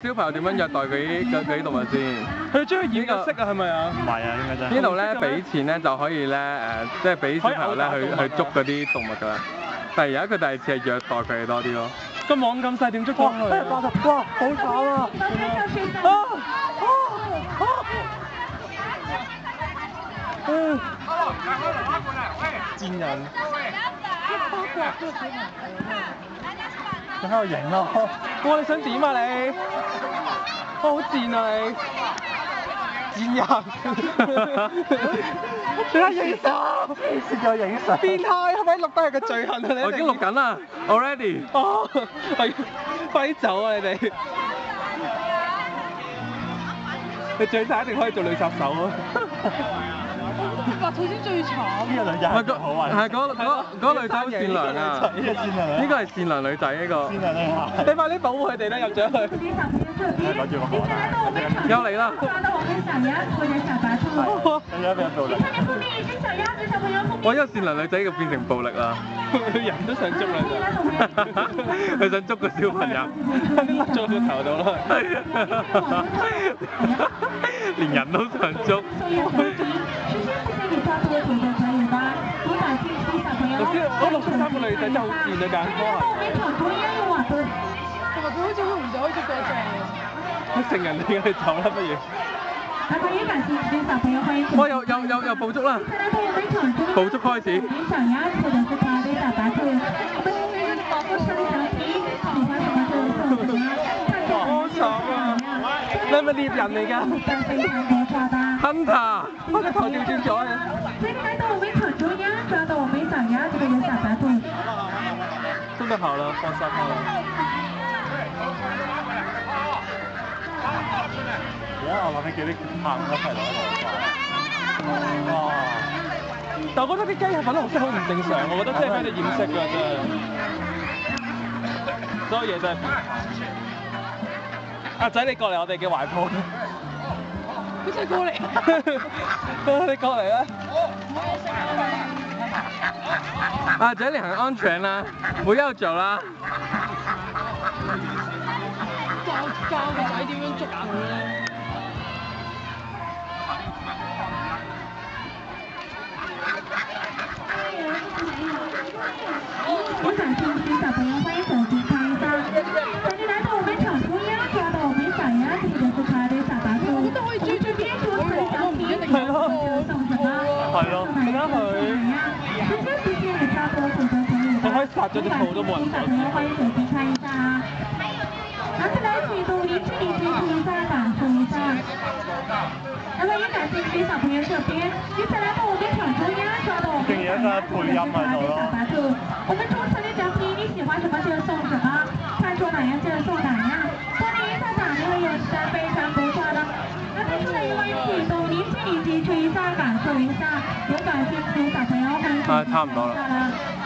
小朋友點樣虐待佢啲動物先？ 佢將佢染咗色啊，係咪啊？ 唔係啊，應該真係。 呢度咧俾錢咧就可以咧即係俾小朋友咧去捉嗰啲動物㗎啦。但係而家佢第二次係虐待佢哋多啲咯。 個網咁細點捉到佢？ 哇，好慘啊！賤人！佢喺度影咯。 哇！你想點啊你？哇！好賤啊你！賤人！你睇影相， 試過影相。 變態係咪錄低係個罪行啊你？ 我已經錄緊啦 ，already。 哦，係，快啲走啊你哋！你最慘一定可以做女殺手啊！ 白兔先最慘。 呢個女仔係好啊。 係嗰個女仔好善良啊！呢個係善良女仔呢個。善良女仔。 你快啲保護佢哋啦，入咗去。 攞住個河啦。 又嚟啦！我呢個善良女仔呢個變成暴力啦。 人都想捉啦就。 佢想捉個小朋友。 甩咗個頭度啦。 連人都想捉。 嗰63個女仔真係好賤啊，眼科係。 同埋佢好似會唔就可以捉到一隻。 佢成人嚟嘅，你走啦不如。 我又捕捉啦！捕捉開始。 好慘啊！你係咪獵人嚟㗎 ？Hunter， 我個頭調轉咗嘅。真的好了，放心啦。 而家我諗起叫啲客一齊攞嚟哇！ 但我覺得啲雞係粉紅色好唔正常，我覺得真係俾你染色㗎真係。所有嘢真係變態。阿仔你過嚟我哋嘅懷抱。 佢真係過嚟。 你過嚟啦。 阿仔你很安全啦，不要走啦。 教個仔點樣捉佢咧？ 我想请请小朋友欢迎手机看一下。曾经来到我们场中央抓到我们小鸭子的是可愛的小白兔。我們這邊除了小皮，還有送什麼？ 係咯，睇下佢。 謝謝你抓到手的朋友。 佢可以殺咗隻兔都冇人小朋友歡迎手機看一下啊！拿起來舉動離去離去出一下，感受一下。然後也感謝請小朋友這邊，接下來到我們場中央抓到我們小鴨子的是可愛的小白兔。我們中層的獎品你喜歡什麼就送什麼，看中哪樣就送哪樣。玻璃一下獎勵也是非常不錯的。那接下來也歡迎舉動離去離去出一下，感受一下，有感興趣小朋友歡迎手機看一下啦。